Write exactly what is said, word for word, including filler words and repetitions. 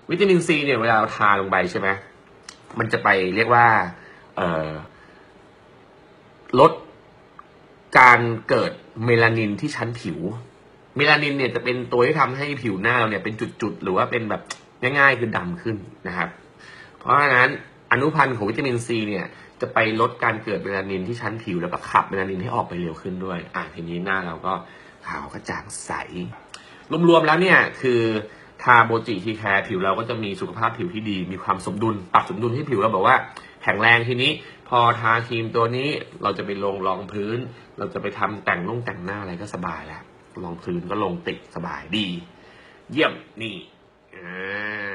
วิตามินซีเนี่ยเวลาเราทาลงไปใช่ไหมมันจะไปเรียกว่าเอ่อลดการเกิดเมลานินที่ชั้นผิวเมลานินเนี่ยจะเป็นตัวที่ทำให้ผิวหน้าเราเนี่ยเป็นจุดๆหรือว่าเป็นแบบง่ายๆคือดำขึ้นนะครับเพราะฉะนั้นอนุพันธ์ของวิตามินซีเนี่ยจะไปลดการเกิดเมลานินที่ชั้นผิวแล้วก็ขับเมลานินให้ออกไปเร็วขึ้นด้วยอ่ะทีนี้หน้าเราก็ขาวกระจ่างใสรวมๆแล้วเนี่ยคือทาโบจิทีแคร์ผิวเราก็จะมีสุขภาพผิวที่ดีมีความสมดุลปรับสมดุลให้ผิวเราแบบว่าแข็งแรงทีนี้พอทาครีมตัวนี้เราจะไปลงรองพื้นเราจะไปทำแต่งนุ่งแต่งหน้าอะไรก็สบายแล้วรองพื้นก็ลงติดสบายดีเยี่ยมนี่อ่า